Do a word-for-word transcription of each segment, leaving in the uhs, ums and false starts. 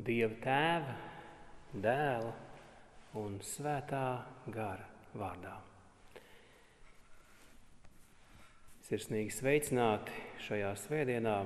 Dieva Tēva, Dēla un Svētā gara vārdā. Sirsnīgi sveicināti šajā svētdienā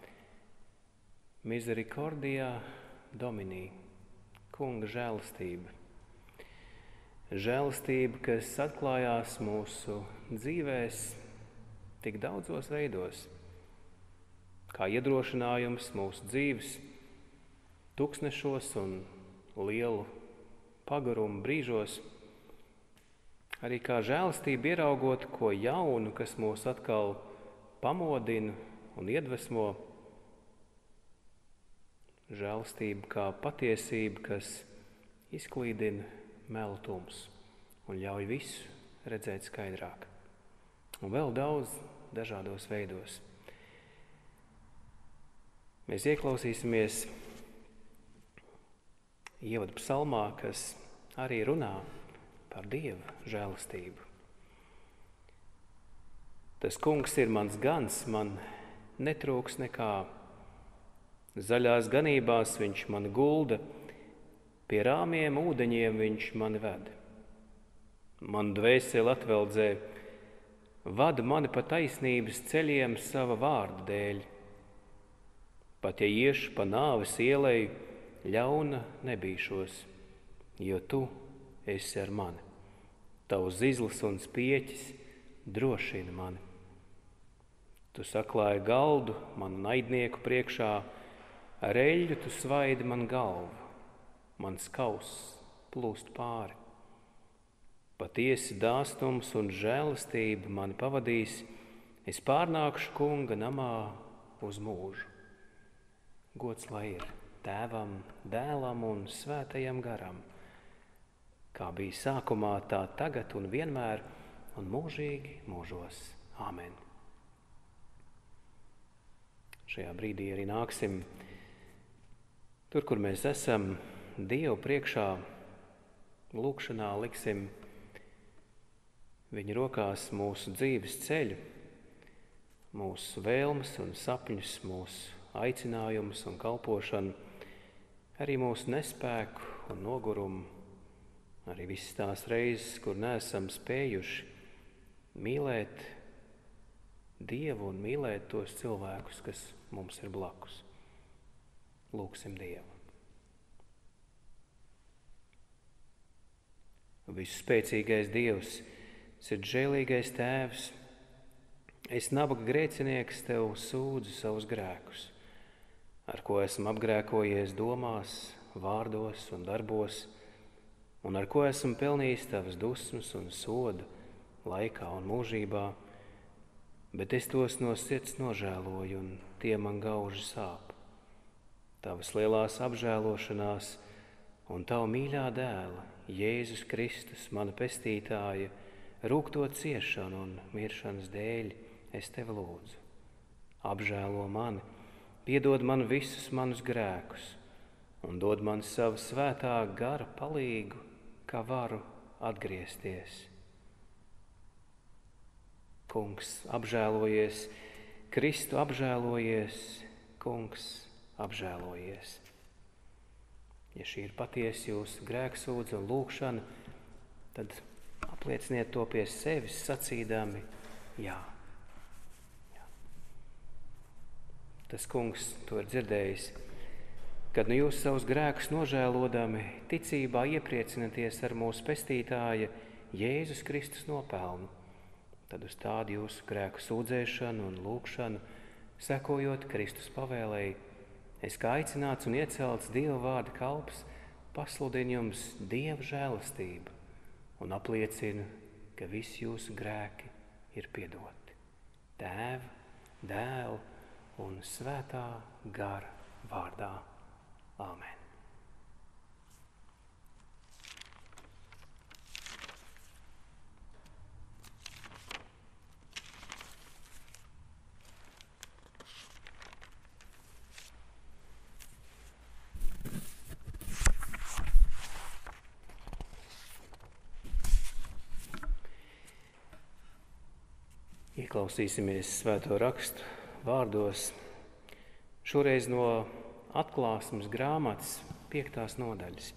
Misericordia Domini, Kunga žēlastība. Žēlastība, kas atklājās mūsu dzīvēs tik daudzos veidos, kā iedrošinājums mūsu dzīves tuksnešos un lielu pagarumu brīžos, arī kā žēlastība ieraugot ko jaunu, kas mūs atkal pamodina un iedvesmo. Žēlastība kā patiesība, kas izklīdina melu tums un ļauj visu redzēt skaidrāk. Un vēl daudz dažādos veidos. Mēs ieklausīsimies ievadu psalmā, kas arī runā par Dieva žēlastību. Tas kungs ir mans gans, man netrūks nekā. Zaļās ganībās viņš mani gulda, pie rāmiem ūdeņiem viņš mani ved. Man dvēseli atveldzē, vada mani pa taisnības ceļiem sava vārda dēļ. Pat ja iešu pa nāves ielai, ļauna nebīšos, jo tu esi ar mani. Tavs zizlis un spieķis drošina mani. Tu saklāji galdu manu naidnieku priekšā, ar eļļu tu svaidi man galvu, mans kauss plūst pāri. Patiesi dāstums un žēlastība mani pavadīs, es pārnākšu kunga namā uz mūžu. Gods lai ir Tēvam, Dēlam un Svētajam garam, kā bija sākumā, tā tagad un vienmēr un mūžīgi mūžos. Āmen. Šajā brīdī arī nāksim tur, kur mēs esam, Dievu priekšā, lūkšanā liksim viņa rokās mūsu dzīves ceļu, mūsu vēlmes un sapņus, mūsu aicinājumus un kalpošanu, arī mūsu nespēku un nogurumu, arī visas tās reizes, kur neesam spējuši mīlēt Dievu un mīlēt tos cilvēkus, kas mums ir blakus. Lūksim Dievu. Visspēcīgais Dievs, sirdžēlīgais Tēvs, es nabaga grēcinieks tev sūdzu savus grēkus, ar ko esmu apgrēkojies domās, vārdos un darbos, un ar ko esmu pelnījis tavas dusmas un sodu laikā un mūžībā, bet es tos no sirds nožēloju, un tie man gauži sāp. Tavas lielās apžēlošanās un tavu mīļā dēla, Jēzus Kristus, mana pestītāja, rūgto ciešanu un miršanas dēļ, es tevi lūdzu. Apžēlo mani, piedod man visus manus grēkus un dod man savu svētā gara palīgu, kā varu atgriezties. Kungs apžēlojies, Kristu apžēlojies, Kungs apžēlojies. Ja šī ir patiesi jūsu grēksūdze un lūkšana, tad aplieciniet to pie sevis sacīdami jā. Tas kungs to ir dzirdējis, kad nu jūs savus grēkus nožēlodami ticībā iepriecināties ar mūsu pestītāja Jēzus Kristus nopelnu, tad uz tādu jūsu grēku sūdzēšanu un lūkšanu, sekojot Kristus pavēlēji, es kā aicināts un iecelts Dieva vārda kalps, pasludinu jums Dieva žēlastību un apliecinu, ka visi jūsu grēki ir piedoti. Tēva, Dēla un Svētā gara vārdā. Āmen. Ieklausīsimies Svēto rakstu vārdos, šoreiz no Atklāsmes grāmatas piektās nodaļas.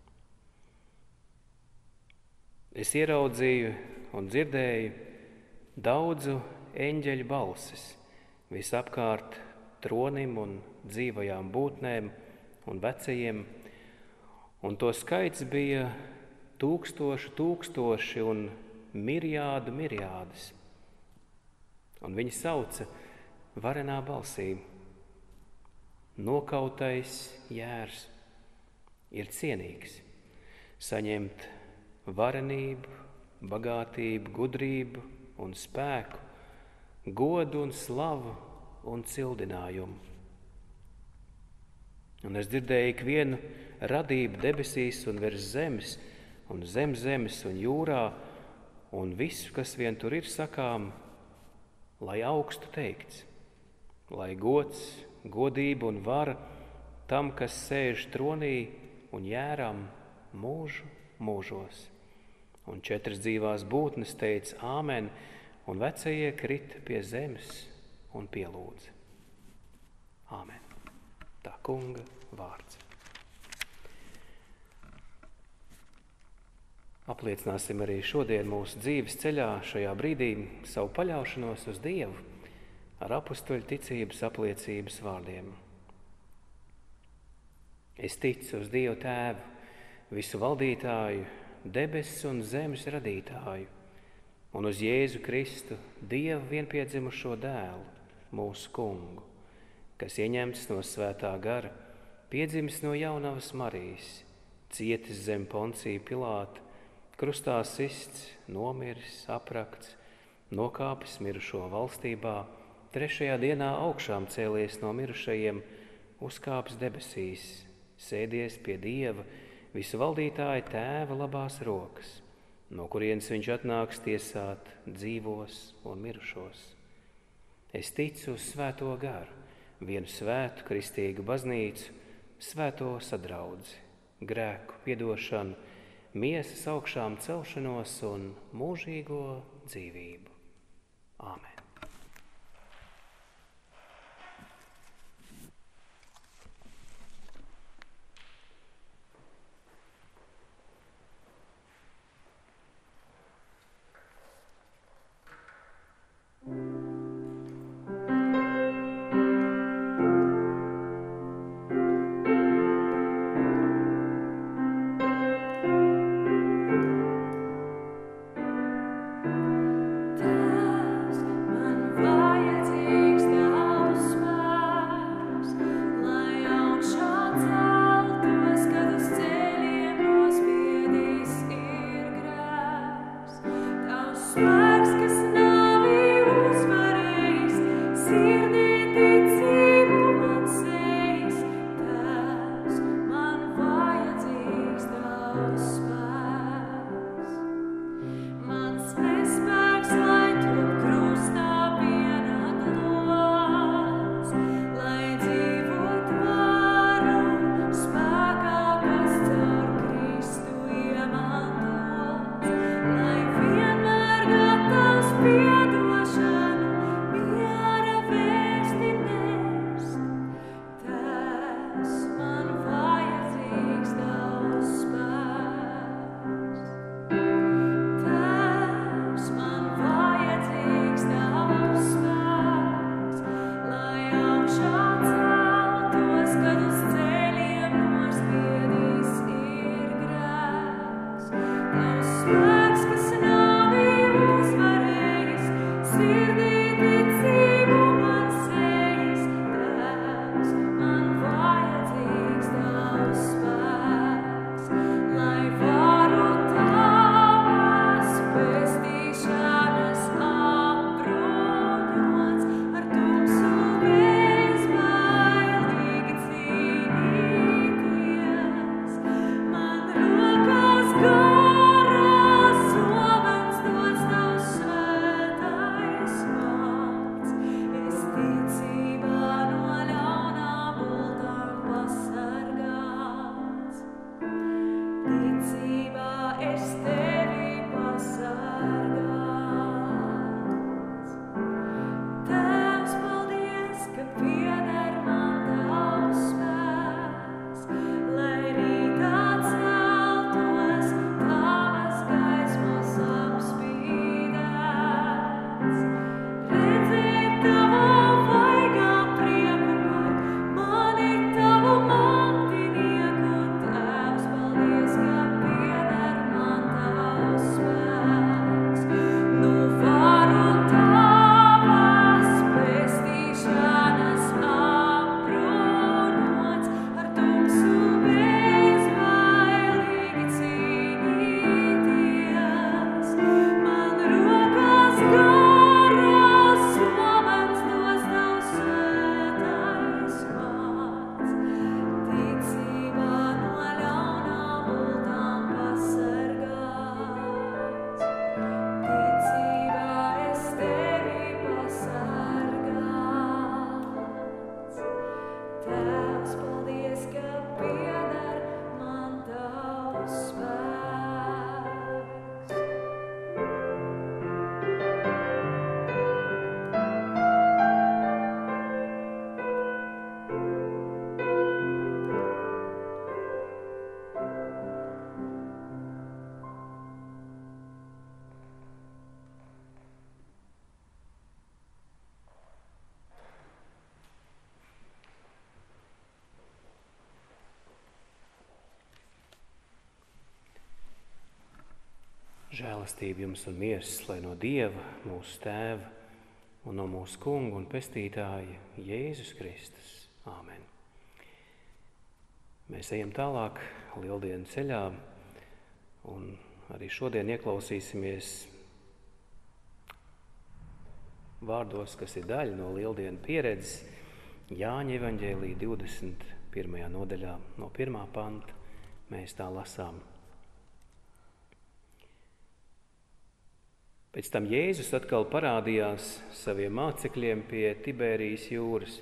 Es ieraudzīju un dzirdēju daudzu eņģeļu balsis visapkārt tronim un dzīvajām būtnēm un vecajiem, un to skaits bija tūkstoši tūkstoši un mirjādu mirjādas. Un viņi sauca varenā balsī: nokautais jērs ir cienīgs saņemt varenību, bagātību, gudrību un spēku, godu un slavu un cildinājumu. Un es dzirdēju ikvienu radību debesīs un virs zemes, un zem zemes un jūrā, un visu, kas vien tur ir sakām, lai augstu teikts, lai gods, godība un vara tam, kas sēž tronī un jēram mūžu mūžos. Un četras dzīvās būtnes teica āmen, un vecie krita pie zemes un pielūdza. Āmen. Tā kunga vārds. Apliecināsim arī šodien mūsu dzīves ceļā šajā brīdī savu paļaušanos uz Dievu ar apustuļu ticības apliecības vārdiem. Es ticu uz Dievu Tēvu, visu valdītāju, debesis un zemes radītāju, un uz Jēzu Kristu, Dievu vienpiedzimušo dēlu, mūsu kungu, kas ieņemts no svētā gara, piedzimis no jaunavas Marijas, cietis zem Poncija Pilāta, krustā sists, nomiris, aprakts, nokāpis mirušo valstībā, trešajā dienā augšām cēlies no mirušajiem, uzkāpis debesīs, sēdies pie Dieva, visu valdītāja Tēva labās rokas, no kurienes viņš atnāks tiesāt dzīvos un mirušos. Es ticu uz svēto garu, vienu svētu kristīgu baznīcu, svēto sadraudzi, grēku piedošanu, miesas augšām celšanos un mūžīgo dzīvību. Āmen. Svētais vārds. Žēlastība jums un miers, lai no Dieva, mūsu Tēva un no mūsu Kunga un Pestītāja Jēzus Kristus. Āmen. Mēs ejam tālāk lieldienu ceļā un arī šodien ieklausīsimies vārdos, kas ir daļa no lieldienu pieredzes Jāņa evaņģēlija divdesmit pirmajā nodaļā no pirmā panta. Mēs tā lasām. Pēc tam Jēzus atkal parādījās saviem mācekļiem pie Tibērijas jūras.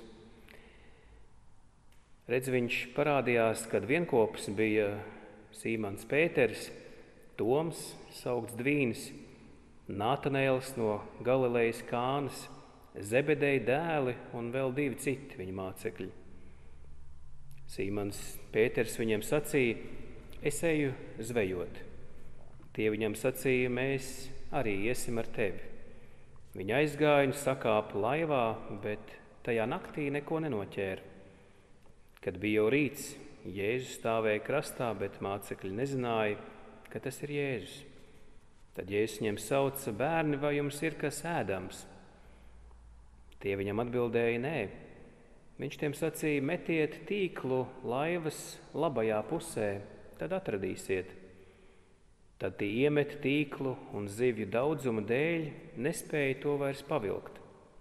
Redz, viņš parādījās, kad vienkopis bija Sīmons Pēteris, Toms, saukts Dvīnis, Nātanēls no Galilejas Kānas, Zebedeja dēli un vēl divi citi viņa mācekļi. Sīmons Pēters viņiem sacīja: es eju zvejot. Tie viņam sacīja: mēs arī iesim ar tevi. Viņi aizgāja un sakāpa laivā, bet tajā naktī neko nenoķēra. Kad bija jau rīts, Jēzus stāvēja krastā, bet mācekļi nezināja, ka tas ir Jēzus. Tad Jēzus viņiem sauca: bērni, vai jums ir kas ēdams? Tie viņam atbildēja: nē. Viņš tiem sacīja: metiet tīklu laivas labajā pusē, tad atradīsiet. Tad tie iemet tīklu un zivju daudzuma dēļ nespēja to vairs pavilkt.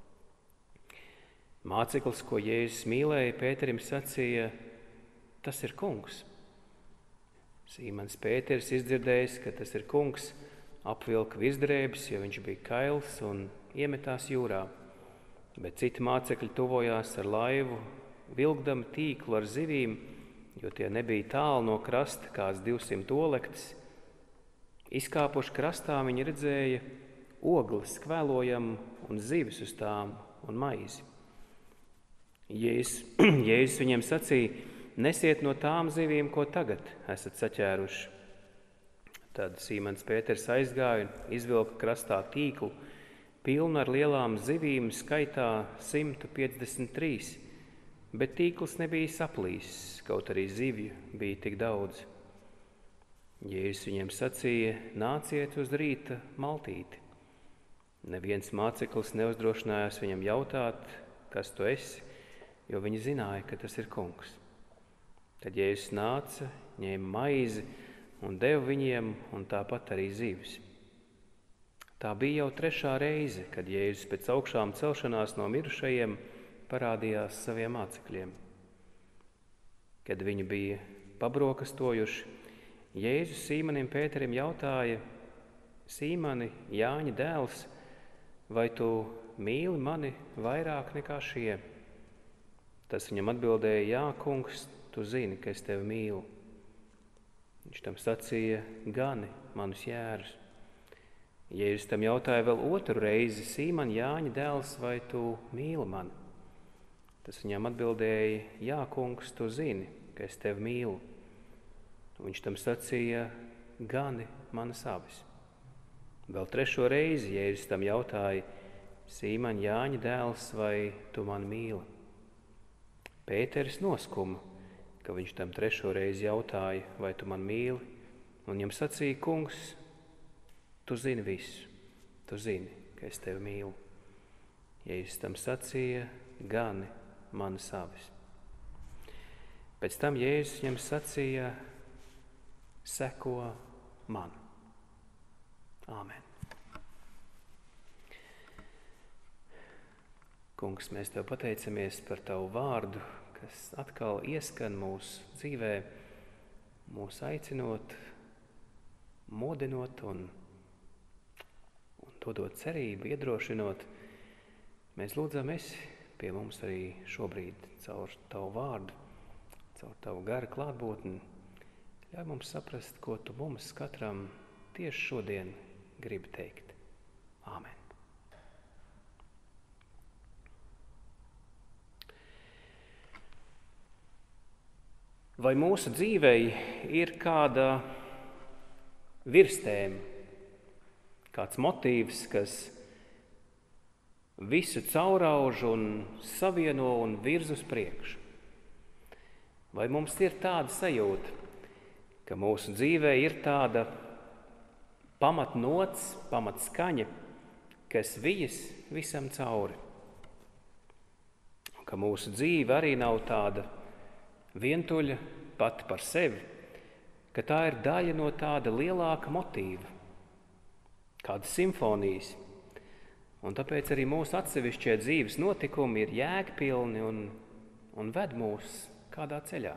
Māceklis, ko Jēzus mīlēja, Pēterim sacīja: tas ir kungs. Sīmons Pēteris izdzirdējis, ka tas ir kungs, apvilka virsdrēbes, jo viņš bija kails, un iemetās jūrā. Bet citi mācekļi tuvojās ar laivu, vilkdami tīklu ar zivīm, jo tie nebija tālu no krasta, kāds divsimt olektis. Izkāpuši krastā, viņi redzēja ogles kvēlojamu un zivis uz tām un maizi. Jēzus, Jēzus viņiem sacīja: nesiet no tām zivīm, ko tagad esat saķēruši. Tad Sīmons Pēters aizgāja un izvilka krastā tīklu, pilnu ar lielām zivīm, skaitā simt piecdesmit trīs, bet tīkls nebija saplīsis, kaut arī zivju bija tik daudz. Jēzus viņiem sacīja: nāciet uz rīta maltīti. Neviens māceklis neuzdrošinājās viņam jautāt, kas tu esi, jo viņi zināja, ka tas ir kungs. Tad Jēzus nāca, ņēma maizi un deva viņiem, un tāpat arī zivis. Tā bija jau trešā reize, kad Jēzus pēc augšām celšanās no mirušajiem parādījās saviem mācekļiem. Kad viņi bija pabrokastojuši, Jēzus Sīmanim Pēterim jautāja: Sīmani, Jāņa dēls, vai tu mīli mani vairāk nekā šie? Tas viņam atbildēja: jā, kungs, tu zini, ka es tevi mīlu. Viņš tam sacīja: gani manus jērus. Jēzus tam jautāja vēl otru reizi: Sīman, Jāņa dēls, vai tu mīli mani? Tas viņam atbildēja: jā, kungs, tu zini, ka es tevi mīlu. Viņš tam sacīja: gani manas avis. Vēl trešo reizi Jēzus tam jautāja: Sīman, Jāņa dēls, vai tu mani mīli? Pēteris noskuma, ka viņš tam trešo reizi jautāja: vai tu mani mīli? Un viņam sacīja: kungs, tu zini visu, tu zini, ka es tevi mīlu. Jēzus tam sacīja: gani manas avis. Pēc tam Jēzus viņam sacīja: seko man. Āmen. Kungs, mēs tev pateicamies par tavu vārdu, kas atkal ieskan mūsu dzīvē, mūs aicinot, modinot un, un dodot cerību, iedrošinot. Mēs lūdzam, esi pie mums arī šobrīd caur tavu vārdu, caur tavu garu klātbūtni. Ļauj mums saprast, ko tu mums katram tieši šodien gribi teikt. Āmen. Vai mūsu dzīvei ir kāda virstēma, kāds motīvs, kas visu caurauž un savieno un virz uz priekšu? Vai mums ir tāda sajūta, ka mūsu dzīvē ir tāda pamatnots, pamatskaņa, kas vijas visam cauri. Ka mūsu dzīve arī nav tāda vientuļa pati par sevi, ka tā ir daļa no tāda lielāka motīva, kādas simfonijas. Un tāpēc arī mūsu atsevišķie dzīves notikumi ir jēgpilni un, un ved mūs kādā ceļā.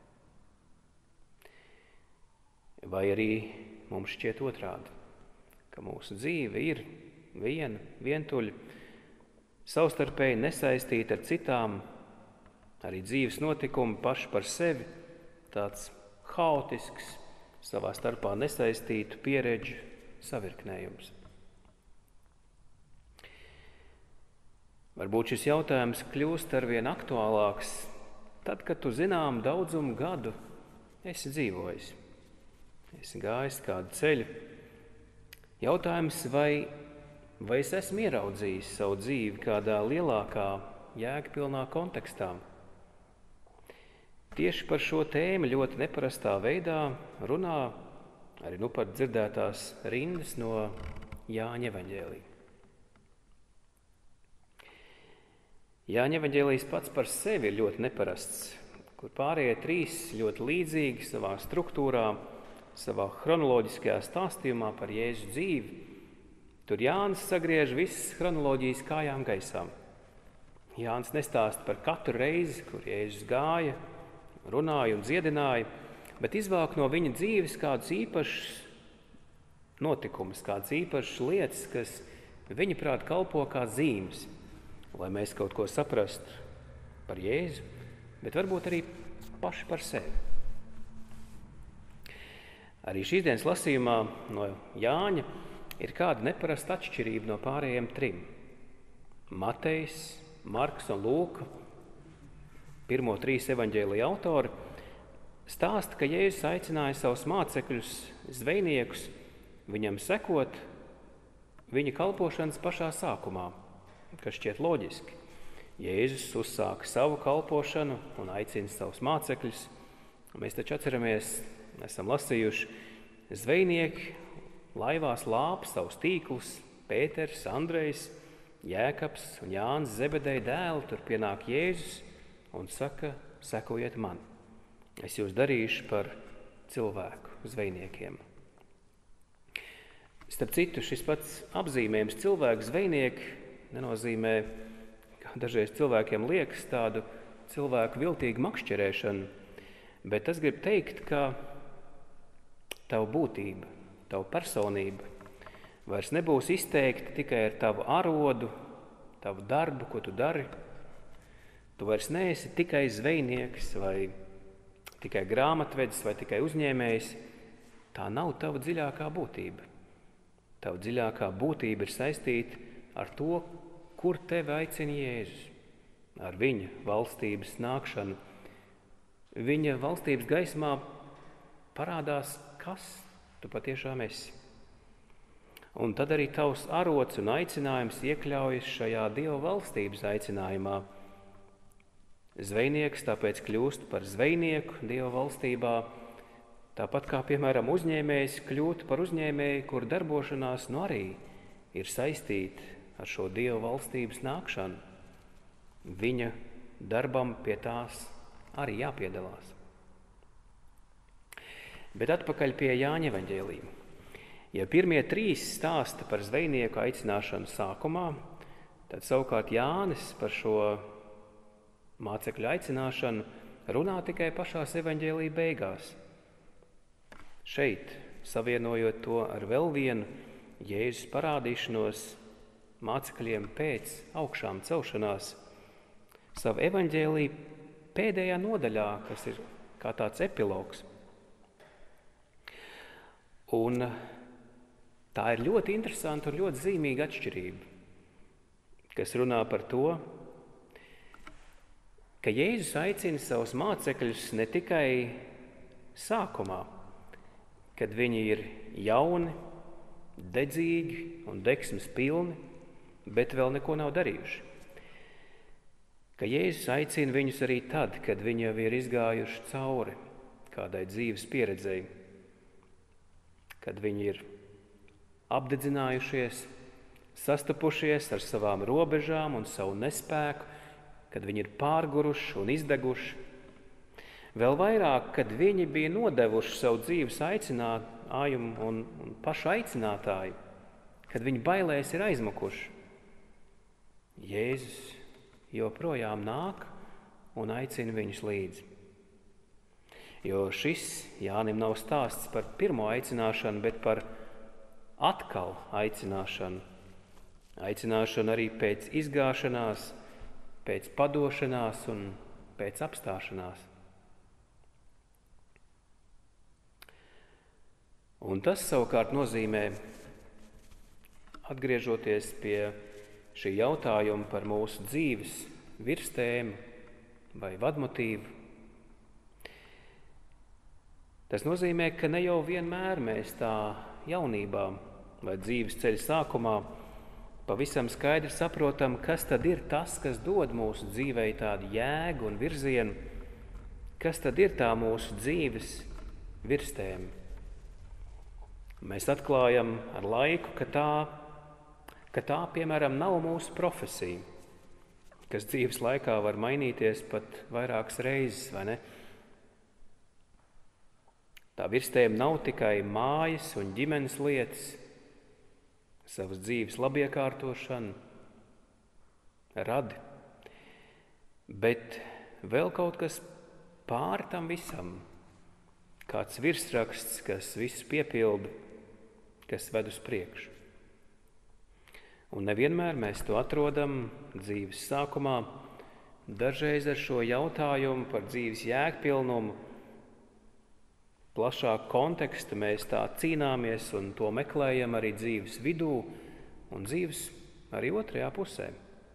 Vai arī mums šķiet otrādi, ka mūsu dzīve ir viena, vientuļa, savstarpēji nesaistīta ar citām, arī dzīves notikumi paši par sevi, tāds haotisks, savā starpā nesaistītu pieredžu savirknējums. Varbūt šis jautājums kļūst arvien aktuālāks tad, kad tu zinām daudzumu gadu esi dzīvojis, esi gājis kādu ceļu. Jautājums, vai, vai es esmu ieraudzījis savu dzīvi kādā lielākā, jēgpilnā kontekstā. Tieši par šo tēmu ļoti neparastā veidā runā arī nu pat dzirdētās rindas no Jāņa evaņģēlija. Jāņa evaņģēlijs pats par sevi ir ļoti neparasts, kur pārējie trīs ļoti līdzīgi savā struktūrā, savā chronoloģiskajā stāstījumā par Jēzu dzīvi. Tur Jānis sagriež visas chronoloģijas kājām gaisā. Jānis nestāsta par katru reizi, kur Jēzus gāja, runāja un dziedināja, bet izvāk no viņa dzīves kādus īpašus notikumus, kādas īpašas lietas, kas viņa prāt kalpo kā zīmes, lai mēs kaut ko saprastu par Jēzu, bet varbūt arī paši par sevi. Arī šīs dienas lasījumā no Jāņa ir kāda neparasta atšķirība no pārējiem trim. Matejs, Marks un Lūka, pirmo trīs evaņģēlija autori, stāsta, ka Jēzus aicināja savus mācekļus, zvejniekus, viņam sekot viņa kalpošanas pašā sākumā, kas šķiet loģiski. Jēzus uzsāka savu kalpošanu un aicina savus mācekļus. Mēs taču atceramies, esam lasījuši, zvejnieki laivās lāpa savus tīklus, Pēters, Andrejs, Jēkabs un Jānis Zebedeja dēli, tur pienāk Jēzus un saka, sekojiet man. Es jūs darīšu par cilvēku zvejniekiem. Starp citu, šis pats apzīmējums cilvēku zvejnieki nenozīmē, kā dažreiz cilvēkiem liekas, tādu cilvēku viltīgu makšķerēšanu, bet tas grib teikt, ka tava būtība, tava personība vairs nebūs izteikta tikai ar tavu arodu, tavu darbu, ko tu dari. Tu vairs neesi tikai zvejnieks vai tikai grāmatvedis vai tikai uzņēmējs. Tā nav tava dziļākā būtība. Tava dziļākā būtība ir saistīta ar to, kur tevi aicina Jēzus, ar viņa valstības nākšanu. Viņa valstības gaismā parādās, kas tu patiešām esi. Un tad arī tavs arods un aicinājums iekļaujas šajā Dieva valstības aicinājumā. Zvejnieks tāpēc kļūst par zvejnieku Dieva valstībā, tāpat kā, piemēram, uzņēmējs kļūt par uzņēmēju, kur darbošanās nu arī ir saistīta ar šo Dieva valstības nākšanu. Viņa darbam pie tās arī jāpiedalās. Bet atpakaļ pie Jāņa evaņģēlija. Ja pirmie trīs stāsta par zvejnieku aicināšanu sākumā, tad savukārt Jānis par šo mācekļu aicināšanu runā tikai pašās evaņģēlija beigās. Šeit, savienojot to ar vēl vienu Jēzus parādīšanos mācekļiem pēc augšām celšanās, savu evaņģēliju pēdējā nodaļā, kas ir kā tāds epilogs. Un tā ir ļoti interesanta un ļoti zīmīga atšķirība, kas runā par to, ka Jēzus aicina savus mācekļus ne tikai sākumā, kad viņi ir jauni, dedzīgi un degsmes pilni, bet vēl neko nav darījuši. Ka Jēzus aicina viņus arī tad, kad viņi jau ir izgājuši cauri kādai dzīves pieredzei, kad viņi ir apdedzinājušies, sastapušies ar savām robežām un savu nespēku, kad viņi ir pārguruši un izdeguši. Vēl vairāk, kad viņi bija nodevuši savu dzīves aicinājumu un, un pašu aicinātāju, kad viņi bailēs ir aizmukuši. Jēzus joprojām nāk un aicina viņus līdzi. Jo šis Jānim nav stāsts par pirmo aicināšanu, bet par atkal aicināšanu. Aicināšanu arī pēc izgāšanās, pēc padošanās un pēc apstāšanās. Un tas savukārt nozīmē, atgriežoties pie šī jautājuma par mūsu dzīves virstēmu vai vadmotīvu, tas nozīmē, ka ne jau vienmēr mēs tā jaunībā vai dzīves ceļa sākumā pavisam skaidri saprotam, kas tad ir tas, kas dod mūsu dzīvei tādu jēgu un virzienu, kas tad ir tā mūsu dzīves virstēma. Mēs atklājam ar laiku, ka tā, ka tā, piemēram, nav mūsu profesija, kas dzīves laikā var mainīties pat vairākas reizes, vai ne? Tā virstēma nav tikai mājas un ģimenes lietas, savas dzīves labiekārtošana, radi, bet vēl kaut kas pār tam visam, kāds virsraksts, kas visu piepilda, kas ved uz priekšu. Un nevienmēr mēs to atrodam dzīves sākumā, dažreiz ar šo jautājumu par dzīves jēgpilnumu, plašāku kontekstu mēs tā cīnāmies un to meklējam arī dzīves vidū un dzīves arī otrajā pusē.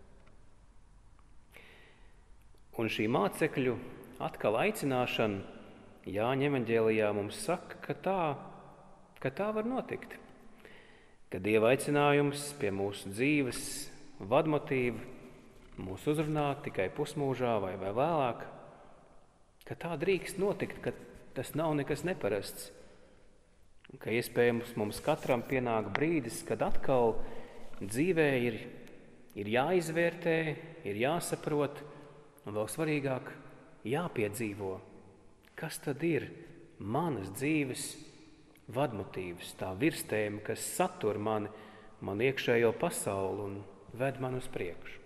Un šī mācekļu atkal aicināšana Jāņa evaņģēlijā mums saka, ka tā, ka tā var notikt. Ka Dieva aicinājums pie mūsu dzīves vadmotīva mūs uzrunā tikai pusmūžā vai, vai vēlāk, ka tā drīkst notikt, ka tas nav nekas neparasts, ka iespējams mums katram pienāk brīdis, kad atkal dzīvē ir, ir jāizvērtē, ir jāsaprot un vēl svarīgāk jāpiedzīvo, kas tad ir manas dzīves vadmotīvs, tā virstēma, kas satur mani, man iekšējo pasauli un ved man uz priekšu.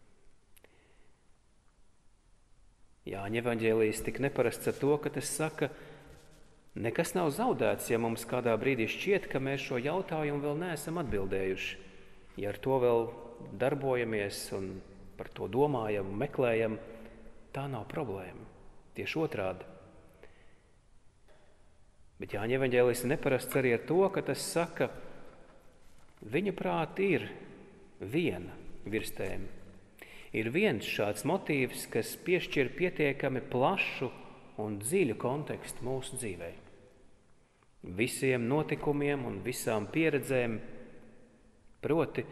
Jāņa evaņģēlijs tik neparasts ar to, ka tas saka, nekas nav zaudēts, ja mums kādā brīdī šķiet, ka mēs šo jautājumu vēl neesam atbildējuši. Ja ar to vēl darbojamies un par to domājam un meklējam, tā nav problēma. Tieši otrādi. Bet Jāņa evaņģēlijs ir neparasts arī ar to, ka tas saka, viņa prāt ir viena virstēma. Ir viens šāds motīvs, kas piešķir pietiekami plašu un dziļu kontekstu mūsu dzīvei. Visiem notikumiem un visām pieredzēm, proti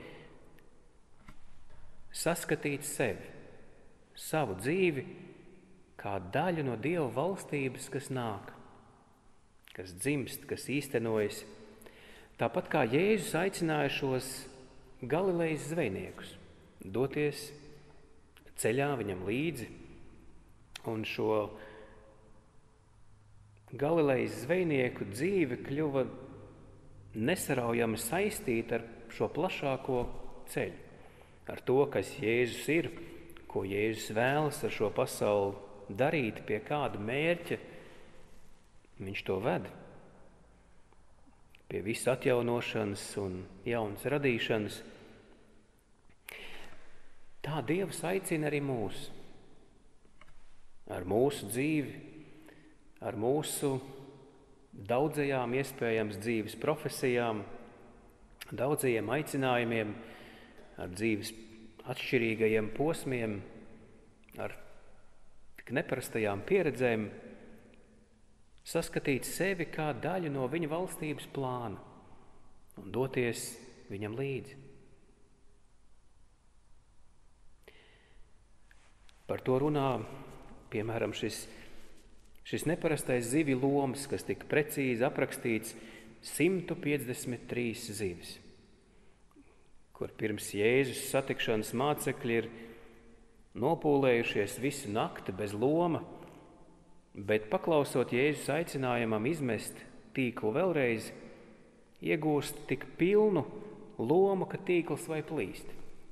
saskatīt sevi, savu dzīvi kā daļu no Dieva valstības, kas nāk, kas dzimst, kas īstenojas. Tāpat kā Jēzus aicināja šos Galilejas zvejniekus doties ceļā viņam līdzi, un šo Galilejas zvejnieku dzīve kļuva nesaraujami saistīta ar šo plašāko ceļu, ar to, kas Jēzus ir, ko Jēzus vēlas ar šo pasauli darīt, pie kāda mērķa viņš to ved, pie visas atjaunošanas un jaunas radīšanas. Tā Dievs aicina arī mūs, ar mūsu dzīvi, ar mūsu daudzajām iespējams dzīves profesijām, daudzajiem aicinājumiem, ar dzīves atšķirīgajiem posmiem, ar tik neparastajām pieredzēm, saskatīt sevi kā daļu no viņa valstības plāna un doties viņam līdzi. Par to runā, piemēram, šis, šis neparastais zivju lomas, kas tika precīzi aprakstīts simt piecdesmit trīs zivis, kur pirms Jēzus satikšanas mācekļi ir nopūlējušies visu nakti bez loma, bet paklausot Jēzus aicinājumam izmest tīklu vēlreiz, iegūst tik pilnu lomu, ka tīkls vai plīst.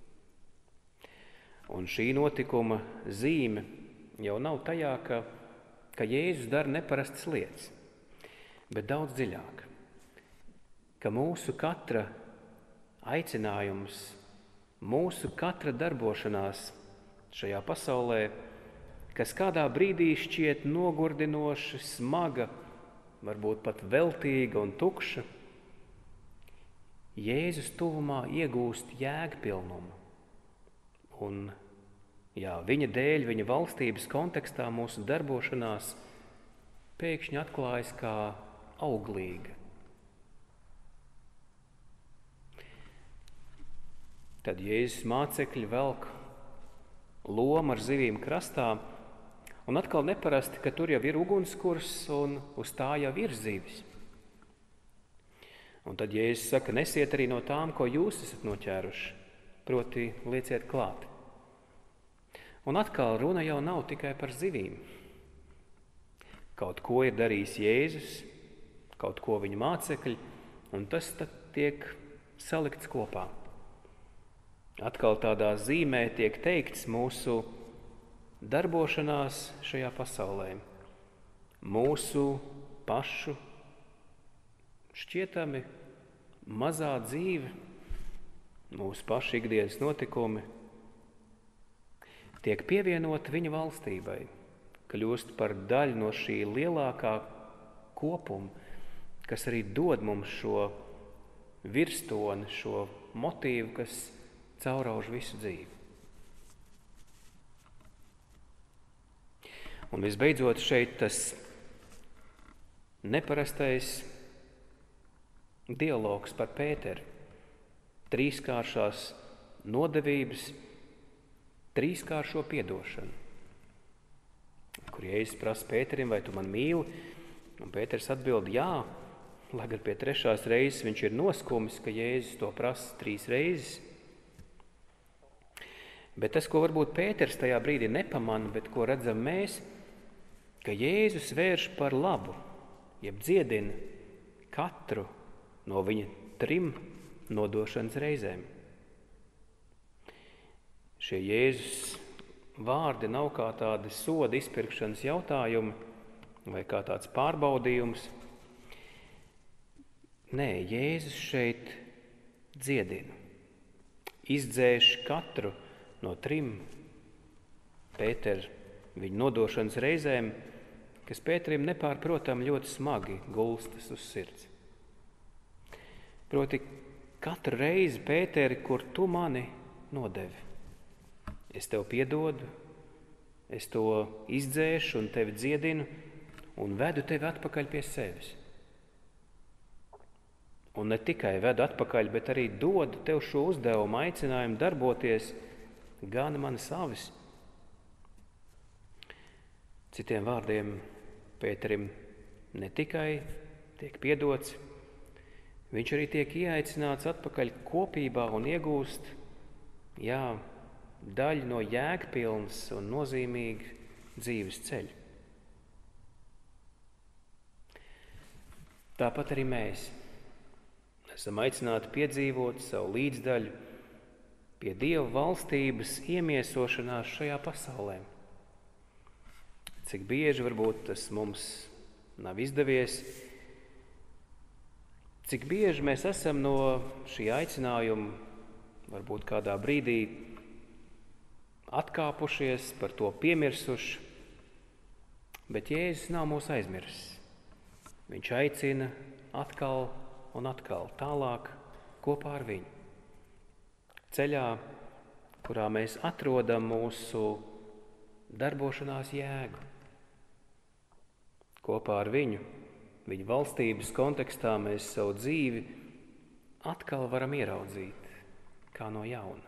Un šī notikuma zīme jau nav tajā, ka, ka Jēzus dara neparastas lietas, bet daudz dziļāk, ka mūsu katra aicinājums, mūsu katra darbošanās šajā pasaulē, kas kādā brīdī šķiet nogurdinoša, smaga, varbūt pat veltīga un tukša, Jēzus tuvumā iegūst jēgpilnumu. Un, jā, viņa dēļ, viņa valstības kontekstā mūsu darbošanās pēkšņi atklājas kā auglīga. Tad Jēzus mācekļi velk lomu ar zivīm krastā, un atkal neparasti, ka tur jau ir ugunskurs un uz tā jau ir zivis. Un tad Jēzus saka, nesiet arī no tām, ko jūs esat noķēruši, proti lieciet klāt. Un atkal runa jau nav tikai par zivīm. Kaut ko ir darījis Jēzus, kaut ko viņa mācekļi, un tas tad tiek salikts kopā. Atkal tādā zīmē tiek teikts mūsu darbošanās šajā pasaulē, mūsu pašu šķietami mazā dzīve, mūsu pašu ikdienas notikumi tiek pievienoti viņa valstībai, kļūst par daļu no šī lielākā kopuma, kas arī dod mums šo virstoni, šo motīvu, kas caurauž visu dzīvi. Un visbeidzot šeit tas neparastais dialogs par Pēteru, trīskāršās nodevības, trīskāršo piedošanu, kur Jēzus prasa Pēterim, vai tu man mīli? Un Pēters atbild, jā, lai gan pie trešās reizes viņš ir noskumis, ka Jēzus to prasa trīs reizes. Bet tas, ko varbūt Pēters tajā brīdī nepamana, bet ko redzam mēs, ka Jēzus vērš par labu, jeb dziedina katru no viņa trim nodošanas reizēm. Šie Jēzus vārdi nav kā tādi soda izpirkšanas jautājumi vai kā tāds pārbaudījums. Nē, Jēzus šeit dziedina, izdzēš katru no trim Pētera viņa nodošanas reizēm, kas Pēterim nepārprotam ļoti smagi gulstas uz sirds. Proti, katru reizi, Pēteri, kur tu mani nodevi, es tev piedodu, es to izdzēšu un tevi dziedinu un vedu tevi atpakaļ pie sevis. Un ne tikai vedu atpakaļ, bet arī dodu tev šo uzdevumu, aicinājumu darboties gan mani savis. Citiem vārdiem, Pēterim ne tikai tiek piedots, viņš arī tiek ieaicināts atpakaļ kopībā un iegūst, jā, daļu no jēgpilnas un nozīmīga dzīves ceļa. Tāpat arī mēs esam aicināti piedzīvot savu līdzdaļu pie Dieva valstības iemiesošanās šajā pasaulē. Cik bieži varbūt tas mums nav izdevies, cik bieži mēs esam no šī aicinājuma varbūt kādā brīdī atkāpušies, par to piemirsuši, bet Jēzus nav mūs aizmirsis. Viņš aicina atkal un atkal tālāk kopā ar viņu. Ceļā, kurā mēs atrodam mūsu darbošanās jēgu. Kopā ar viņu, viņa valstības kontekstā mēs savu dzīvi atkal varam ieraudzīt kā no jauna.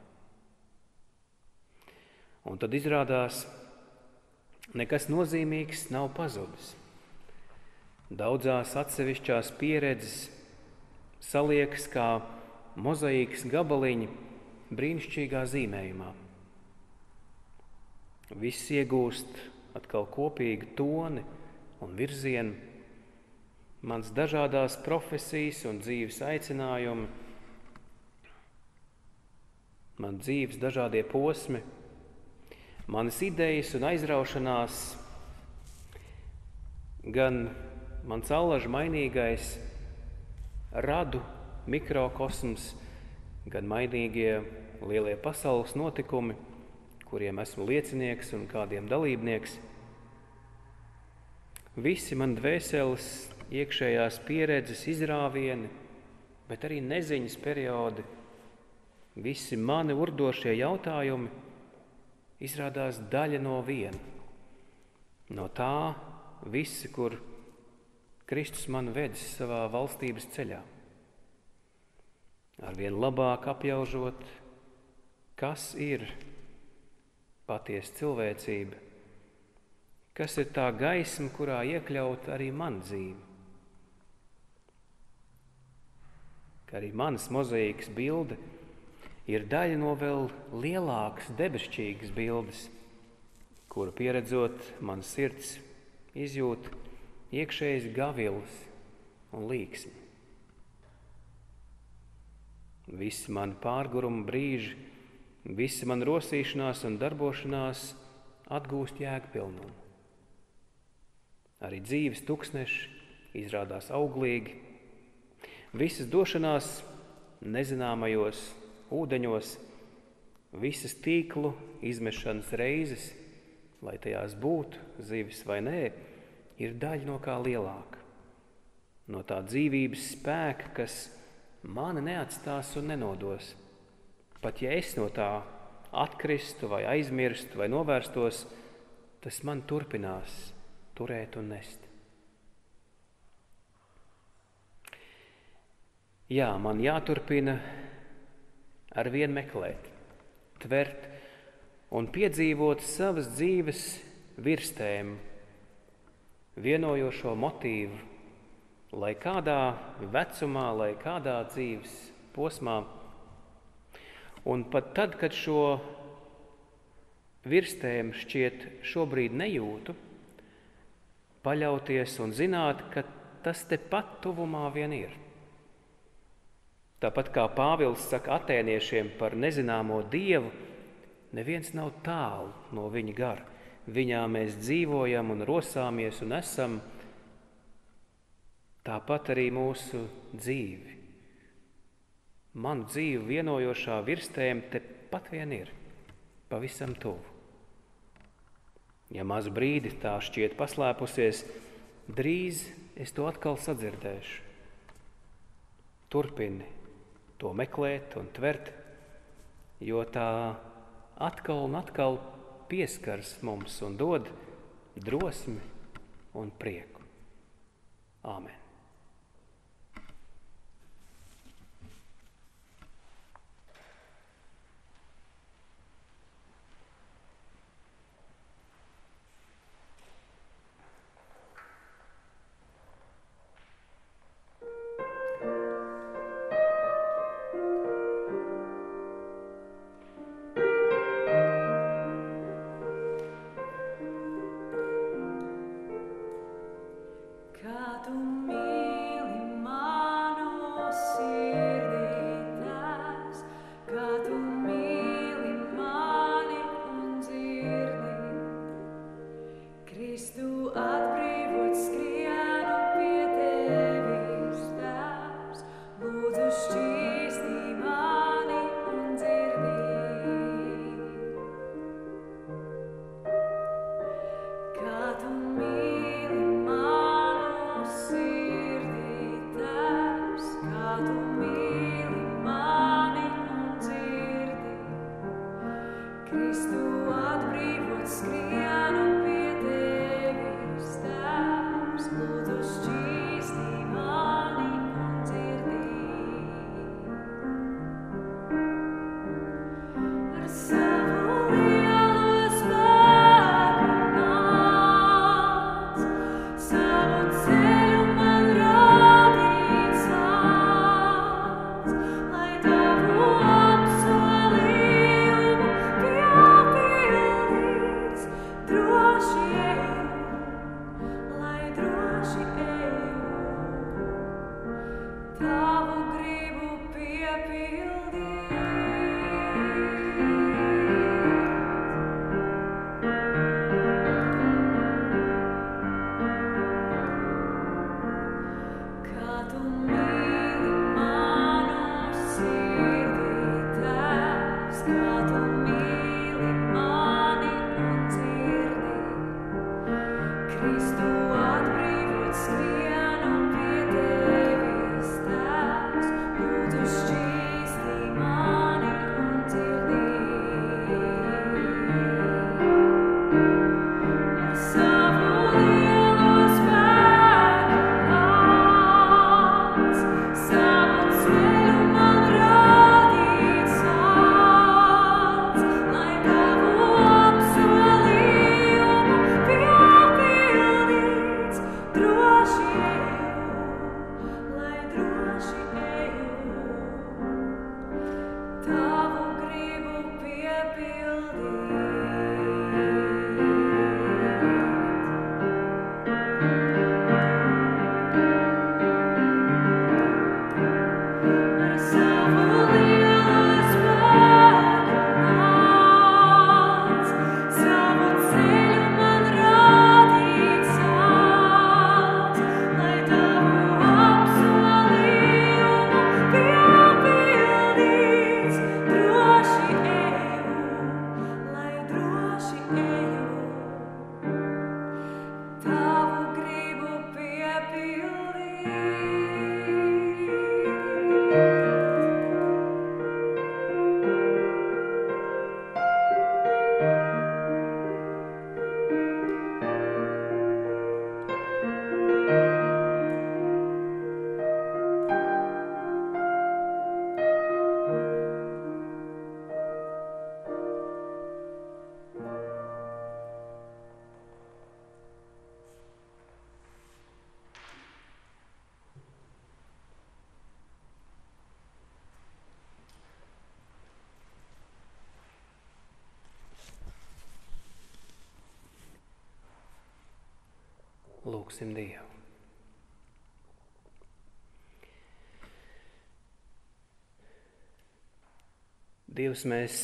Un tad izrādās, nekas nozīmīgs nav pazudis. Daudzās atsevišķās pieredzes saliekas kā mozaīkas gabaliņi brīnišķīgā zīmējumā. Viss iegūst atkal kopīgu toni un virzienu. Mans dažādās profesijas un dzīves aicinājumi, man dzīves dažādie posmi, manas idejas un aizraušanās, gan mans allaž mainīgais radu mikrokosms, gan mainīgie lielie pasaules notikumi, kuriem esmu liecinieks un kādiem dalībnieks. Visi man dvēseles iekšējās pieredzes izrāvieni, bet arī neziņas periodi, visi mani urdošie jautājumi izrādās daļa no viena. No tā visi, kur Kristus man vedis savā valstības ceļā. Arvien labāk apjaužot, kas ir patiesa cilvēcība, kas ir tā gaisma, kurā iekļaut arī man dzīvi. Ka arī manas mozaīkas bilde ir daļa no vēl lielākas debesšķīgas bildes, kuru pieredzot man sirds izjūt iekšējas gavilas un līksmi. Visi mani pārguruma brīži, visi man rosīšanās un darbošanās atgūst jēgpilnumu. Arī dzīves tuksneši izrādās auglīgi. Visas došanās nezināmajos ūdeņos, visas tīklu izmešanas reizes, lai tajās būtu zivis vai nē, ir daļa no kā lielāka. No tā dzīvības spēka, kas mani neatstās un nenodos. Pat ja es no tā atkristu vai aizmirstu vai novērstos, tas man turpinās turēt un nest. Jā, man jāturpina ar vien meklēt, tvert un piedzīvot savas dzīves virstēm, vienojošo motīvu, lai kādā vecumā, lai kādā dzīves posmā. Un pat tad, kad šo virstēm šķiet šobrīd nejūtu, paļauties un zināt, ka tas tepat tuvumā vien ir. Tāpat kā Pāvils saka atēniešiem par nezināmo Dievu, neviens nav tālu no viņa gara. Viņā mēs dzīvojam un rosāmies un esam. Tāpat arī mūsu dzīvi. Manu dzīvi vienojošā virstēm tepat vien ir, pavisam tuvu. Ja mazu brīdi tā šķiet paslēpusies, drīz es to atkal sadzirdēšu. Turpini to meklēt un tvert, jo tā atkal un atkal pieskars mums un dod drosmi un prieku. Āmen. Savu ceļu man rādīt sāc. Lūgsim Dievu. Dievs, mēs,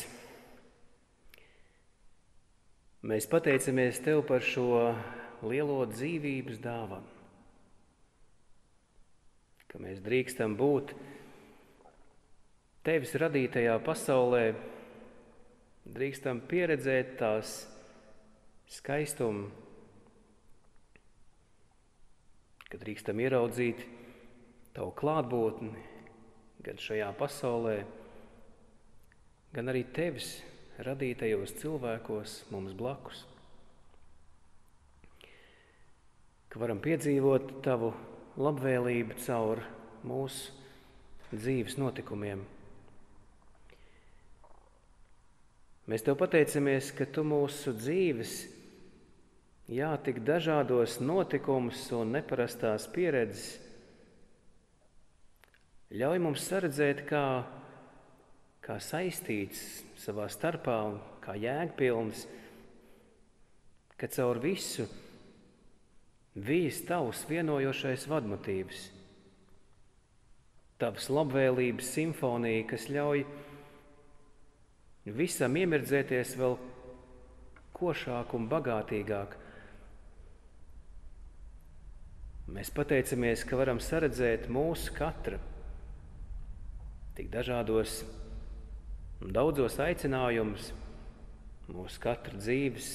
mēs pateicamies Tev par šo lielo dzīvības dāvanu, ka mēs drīkstam būt Tevis radītajā pasaulē, drīkstam pieredzēt tās skaistumu, ka drīkstam ieraudzīt Tavu klātbūtni gan šajā pasaulē, gan arī Tevis radītajos cilvēkos mums blakus. Ka varam piedzīvot Tavu labvēlību caur mūsu dzīves notikumiem. Mēs Tev pateicamies, ka Tu mūsu dzīves, jā, tik dažādos notikumus un neparastās pieredzes ļauj mums saredzēt, kā kā saistīts savā starpā un kā jēgpilns, ka caur visu vijas Tavs vienojošais vadmotīvs, Tavas labvēlības simfonija, kas ļauj visam iemirdzēties vēl košāk un bagātīgāk. Mēs pateicamies, ka varam saredzēt mūsu katra tik dažādos un daudzos aicinājumus, mūsu katra dzīves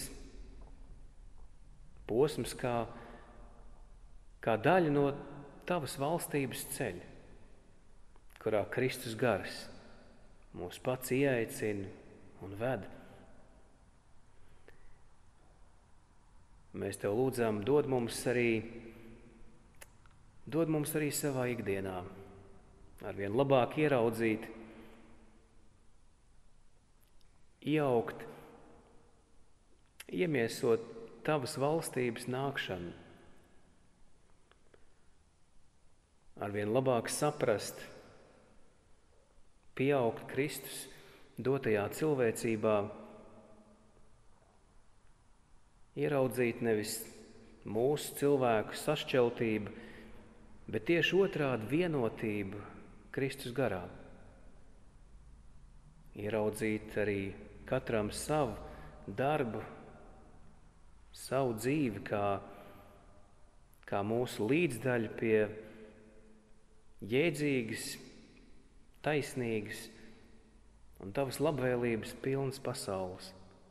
posms kā, kā daļa no Tavas valstības ceļa, kurā Kristus gars mūs pats ieaicina un ved. Mēs Tev lūdzam, dod mums arī, dod mums arī savā ikdienā arvien labāk ieraudzīt, ieaugt, iemiesot Tavas valstības nākšanu, arvien labāk saprast, pieaugt Kristus dotajā cilvēcībā, ieraudzīt nevis mūsu cilvēku sašķeltību, bet tieši otrādi vienotību Kristus garā. Ieraudzīt arī katram savu darbu, savu dzīvi kā, kā mūsu līdzdaļu pie jēdzīgas, taisnīgas un Tavas labvēlības pilnas pasaules.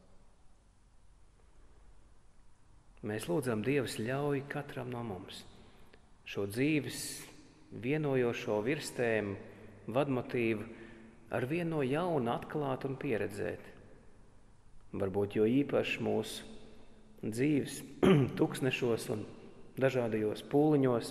Mēs lūdzam, Dievs, ļauj katram no mums šo dzīves vienojošo virstēmu, vadmotīvu ar vienu no jauna atklāt un pieredzēt. Varbūt jo īpaši mūsu dzīves tuksnešos un dažādajos pūliņos,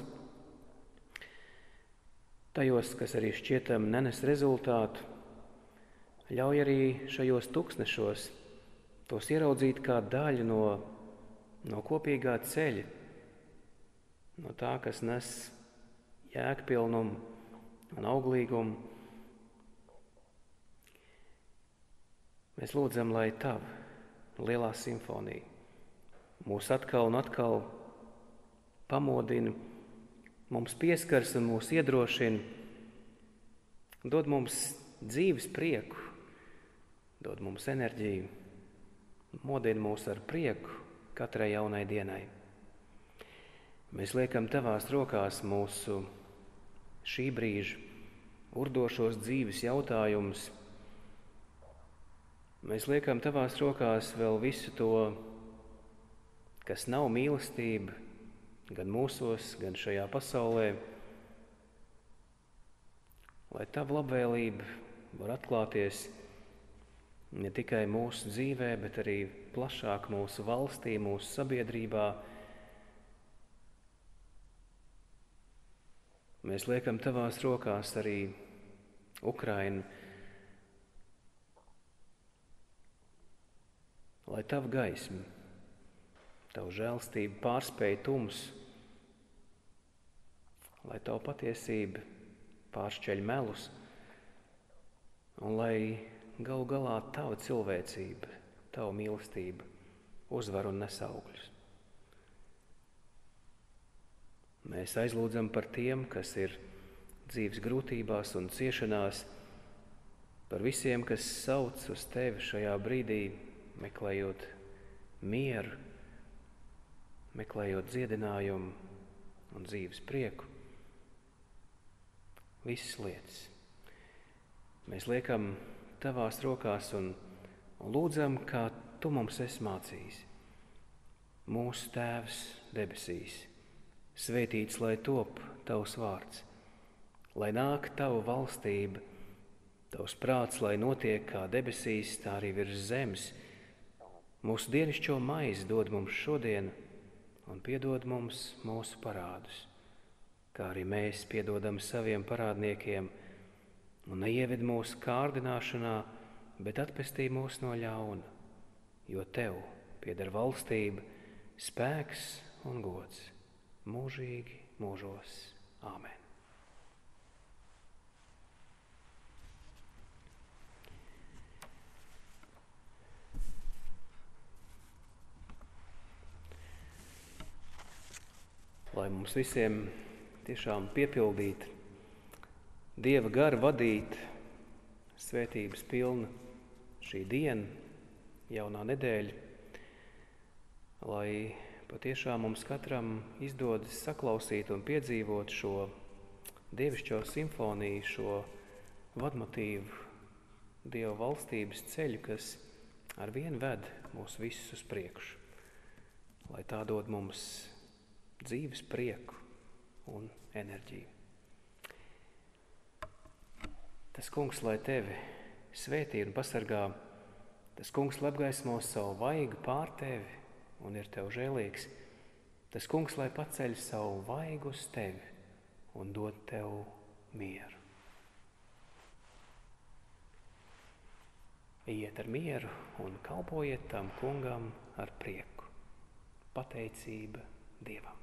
tajos, kas arī šķietam nenes rezultātu, ļauj arī šajos tuksnešos tos ieraudzīt kā daļu no, no kopīgā ceļa, no tā, kas nes jēgpilnumu un auglīgumu. Mēs lūdzam, lai Tava lielā simfonija mūs atkal un atkal pamodina, mums pieskars un mūs iedrošina, dod mums dzīves prieku, dod mums enerģiju, modina mūs ar prieku katrai jaunai dienai. Mēs liekam Tavās rokās mūsu šī brīža urdošos dzīves jautājumus. Mēs liekam Tavās rokās vēl visu to, kas nav mīlestība, gan mūsos, gan šajā pasaulē, lai Tava labvēlība var atklāties ne tikai mūsu dzīvē, bet arī plašāk mūsu valstī, mūsu sabiedrībā. Mēs liekam Tavās rokās arī Ukrainu, lai Tava gaisma, Tava žēlstība pārspēj tumsu, lai Tava patiesība pāršķeļ melus un lai galu galā Tava cilvēcība, Tava mīlestība uzvar un nes augļus. Mēs aizlūdzam par tiem, kas ir dzīves grūtībās un ciešanās, par visiem, kas sauc uz Tevi šajā brīdī, meklējot mieru, meklējot dziedinājumu un dzīves prieku. Visas lietas. Mēs liekam Tavās rokās un, un lūdzam, kā Tu mums esi mācījis. Mūsu Tēvs debesīs, svētīts lai top Tavs vārds, lai nāk Tava valstība, Tavs prāts, lai notiek kā debesīs, tā arī virs zemes. Mūsu dienascho maizi dod mums šodien un piedod mums mūsu parādus, kā arī mēs piedodam saviem parādniekiem, un neieved mūsu kārdināšanā, bet atpestī mūs no ļauna, jo Tev pieder valstība, spēks un gods mūžīgi mūžos. Āmen. Lai mums visiem tiešām piepildīt Dieva gara vadīt, svētības pilna šī diena, jaunā nedēļa, lai patiešām mums katram izdodas saklausīt un piedzīvot šo dievišķo simfoniju, šo vadmotīvu, Dieva valstības ceļu, kas ar vienu ved mūs visus uz priekšu, lai tā dod mums dzīves prieku un enerģiju. Tas kungs, lai Tevi svētī un pasargā, tas kungs, lai apgaismo savu vaigu pār Tevi un ir Tev žēlīgs, tas kungs, lai paceļ savu vaigu uz Tevi un dod Tev mieru. Iet ar mieru un kalpojiet tam kungam ar prieku. Pateicība Dievam.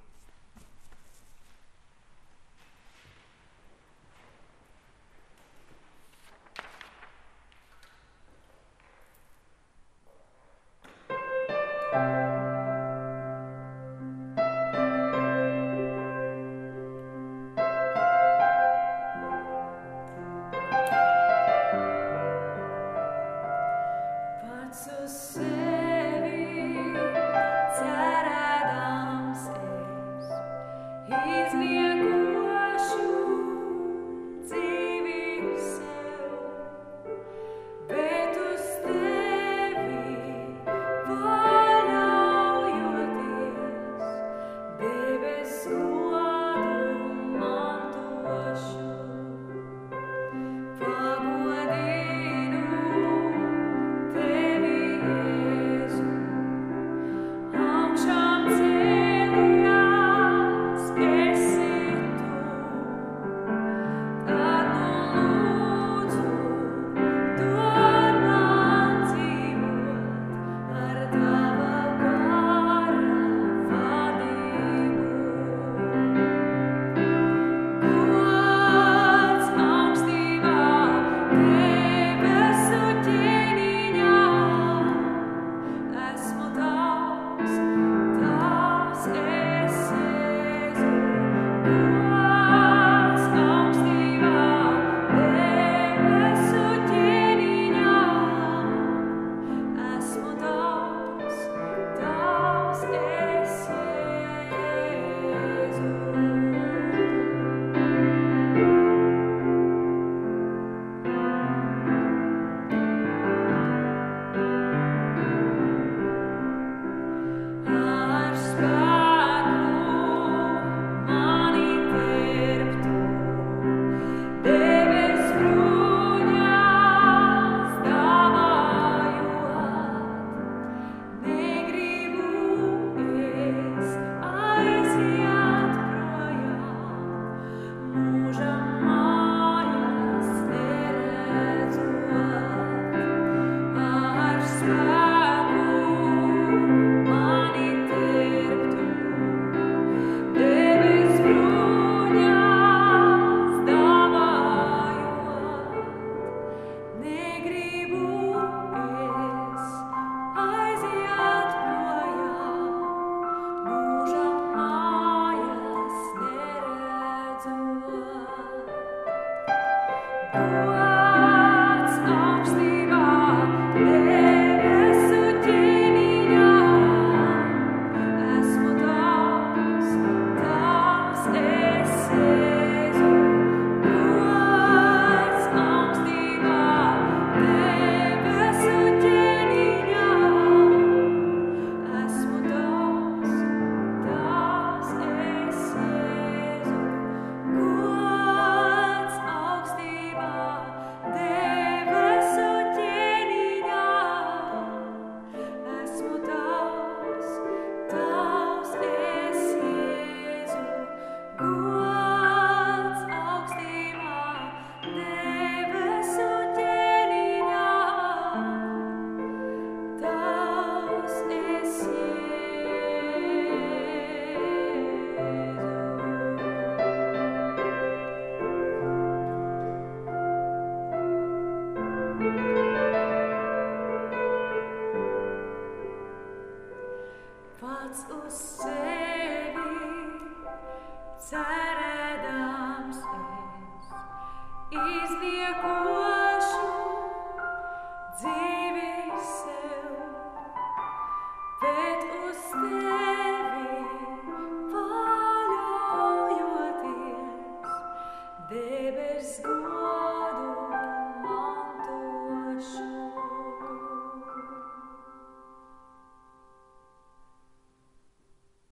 Follow pats uz sevi cerēdams es izniekošu dzīvi sev, bet uz tevi